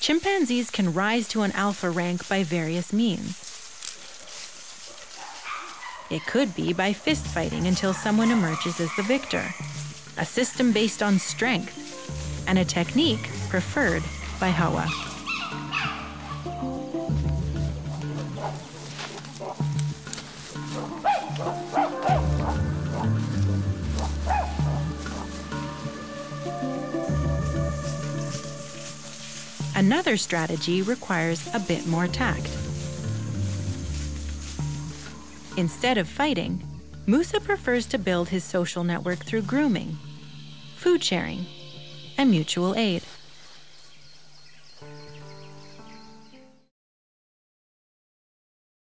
Chimpanzees can rise to an alpha rank by various means. It could be by fist fighting until someone emerges as the victor, a system based on strength, and a technique preferred by Hoa. Another strategy requires a bit more tact. Instead of fighting, Musa prefers to build his social network through grooming, food sharing, and mutual aid.